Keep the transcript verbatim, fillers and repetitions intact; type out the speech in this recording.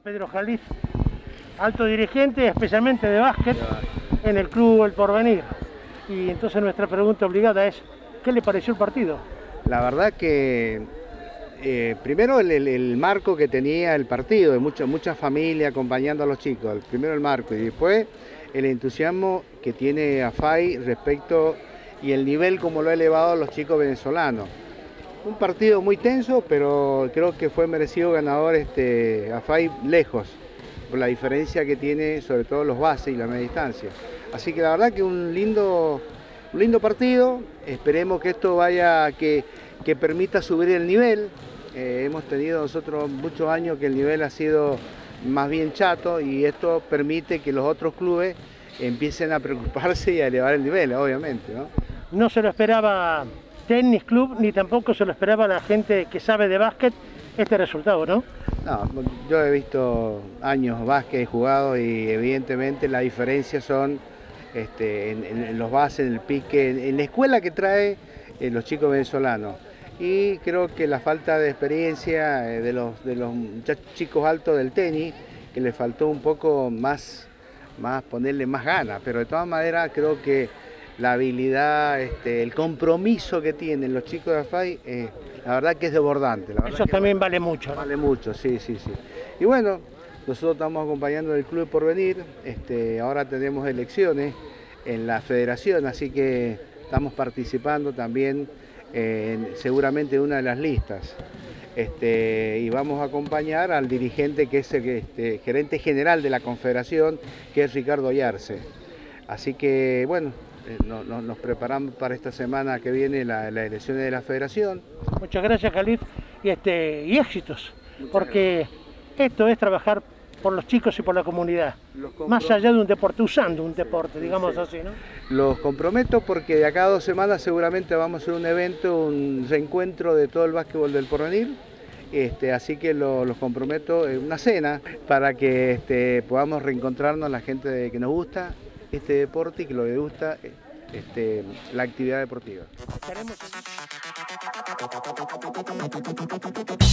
Pedro Jalif, alto dirigente, especialmente de básquet, en el club El Porvenir. Y entonces nuestra pregunta obligada es, ¿qué le pareció el partido? La verdad que, eh, primero el, el, el marco que tenía el partido, de mucha, mucha familia acompañando a los chicos, primero el marco y después el entusiasmo que tiene AFAI respecto y el nivel como lo ha elevado a los chicos venezolanos. Un partido muy tenso, pero creo que fue merecido ganador este, AFAI lejos, por la diferencia que tiene sobre todo los bases y la media distancia. Así que la verdad que un lindo, un lindo partido, esperemos que esto vaya, que, que permita subir el nivel. Eh, hemos tenido nosotros muchos años que el nivel ha sido más bien chato y esto permite que los otros clubes empiecen a preocuparse y a elevar el nivel, obviamente, ¿no? No se lo esperaba Tenis Club, ni tampoco se lo esperaba la gente que sabe de básquet este resultado, ¿no? No, yo he visto años básquet jugado y evidentemente la diferencia son este, en, en los bases, en el pique, en, en la escuela que trae eh, los chicos venezolanos. Y creo que la falta de experiencia eh, de los, de los chicos altos del tenis, que le faltó un poco más, más ponerle más ganas, pero de todas maneras creo que la habilidad, este, el compromiso que tienen los chicos de AFAI, eh, la verdad que es desbordante. La verdad Eso que también vale mucho, ¿no? Vale mucho, sí, sí, sí. Y bueno, nosotros estamos acompañando al Club Porvenir, este, ahora tenemos elecciones en la federación, así que estamos participando también en, seguramente en una de las listas. Este, y vamos a acompañar al dirigente que es el este, gerente general de la confederación, que es Ricardo Ayarse. Así que bueno, eh, no, no, nos preparamos para esta semana que viene las la elecciones de la federación. Muchas gracias, Jalif, y, este, y éxitos, Muchas porque gracias. Esto es trabajar por los chicos y por la comunidad, más allá de un deporte, usando un deporte, sí, digamos sí. así, ¿no? Los comprometo porque de acá a dos semanas seguramente vamos a hacer un evento, un reencuentro de todo el básquetbol del Porvenir, este, así que lo, los comprometo en una cena para que este, podamos reencontrarnos la gente de, que nos gusta este deporte y que lo que gusta este, la actividad deportiva.